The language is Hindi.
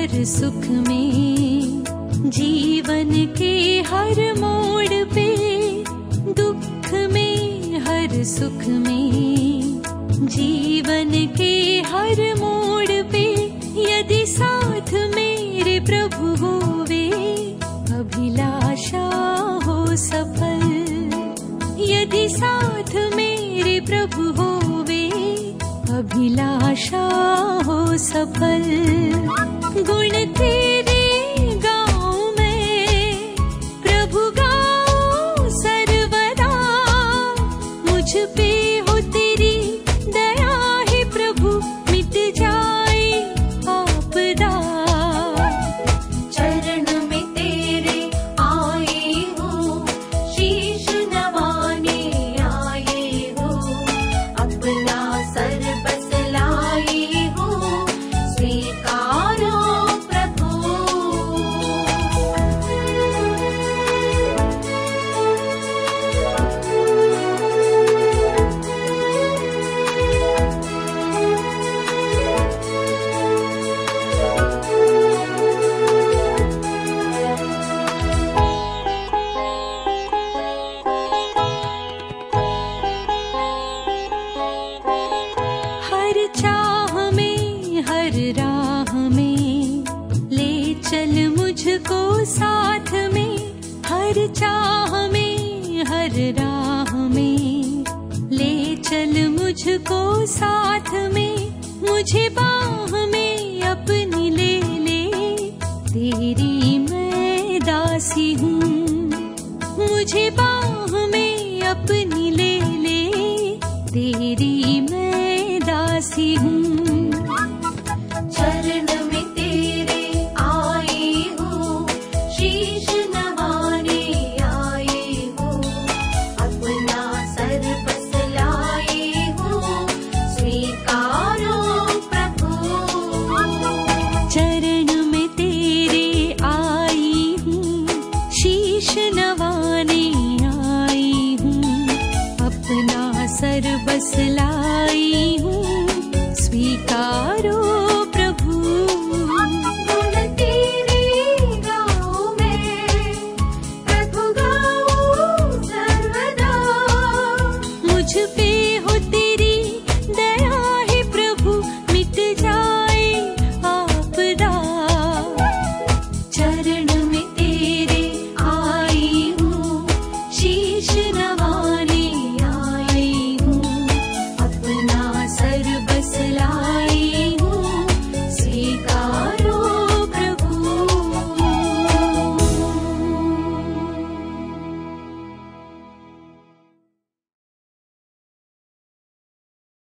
हर सुख में, जीवन के हर मोड़ पे, दुख में हर सुख में, जीवन के हर मोड़ पे, यदि साथ मेरे प्रभु होवे, अभिलाषा हो सफल। यदि साथ मेरे प्रभु होवे, अभिलाषा हो सफल। गुण तेरे गाऊं मैं, प्रभु गाऊं सर्वदा, मुझ पे हो तेरी दया है प्रभु, मिट जाए आपदा। चरण में तेरे आए हो, शीश नवाने आए हो, अपना सर बसलाए हो, स्वीकारो प्रभु। हर चाह में हर राह में, ले चल मुझको साथ में। हर चाह में हर राह में, ले चल मुझको साथ में। मुझे बाह में